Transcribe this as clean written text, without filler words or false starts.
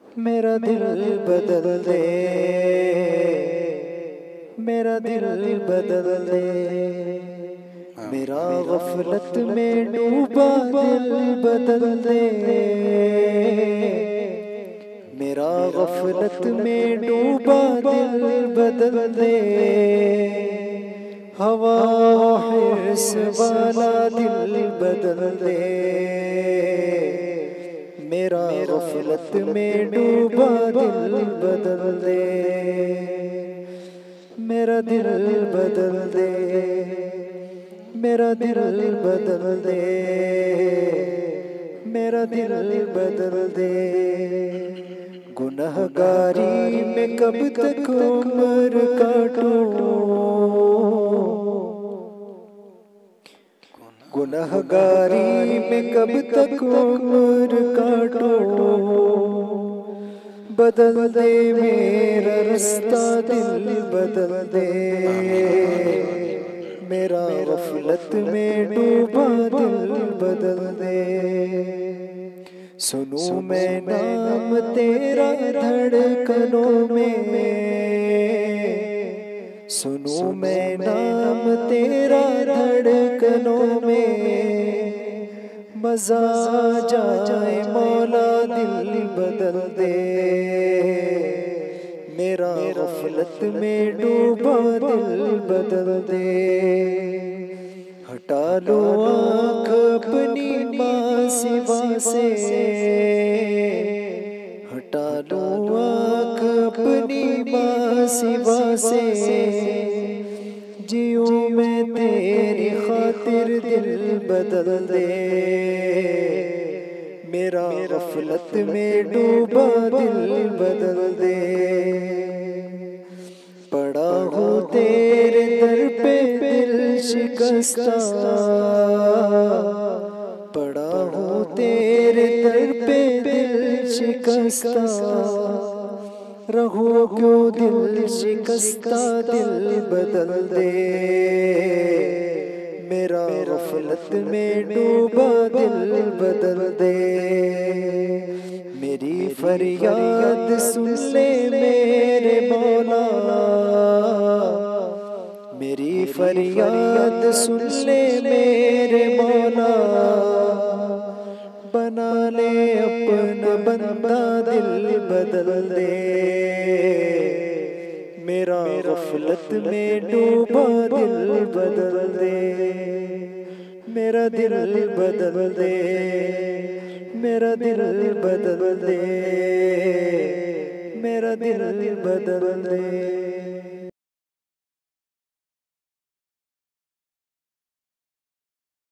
मेरा दिल बदल दे, मेरा दिल बदल दे, मेरा गफलत में डूबा दिल बदल दे, मेरा गफलत में डूबा दिल बदल दे, हवा हिर्स वाला दिल बदल दे, मेरा गफलत में डूबा दिल बदल दे, मेरा दिल बदल दे, मेरा दिल बदल दे, मेरा दिल बदल दे। गुनहगारी में कब तक उम्र काटूं, गुनहगारी में कब तक उम्र काटूं, बदल दे मेरा रास्ता दिल बदल दे, मेरा गफलत में डूबा दिल बदल दे। सुनूं मैं नाम तेरा धड़कनों में, सुनूं मैं नाम तेरा धड़कनों में, मजा जाए मौला दिल बदल दे, मेरा गफलत में डूबा दिल बदल दे। हटा लो आँख अपनी माँ सिवा से, हटा लो आँख अपनी माँ सिवा से, जियूं मैं तेरी खातिर दिल बदल दे, मेरा गफलत में डूबा दिल बदल दे। पड़ा हूँ तेरे दर पे दिल शिकस्ता, पड़ा हूँ तेरे दर पे दिल शिकस्ता, रहूं क्यों दिल शिकस्ता दिल बदल दे, मेरा गफलत में डूबा दिल बदल दे। मेरी फरियाद सुन ले मेरे मौला, मेरी फरियाद सुन ले मेरे मौला, बना ले अपना बंदा दिल बदल दे, मेरा गफलत में डूबा दिल बदल दे, मेरा दिल बदल दे, मेरा दिल बदल दे, मेरा दिल बदल दे।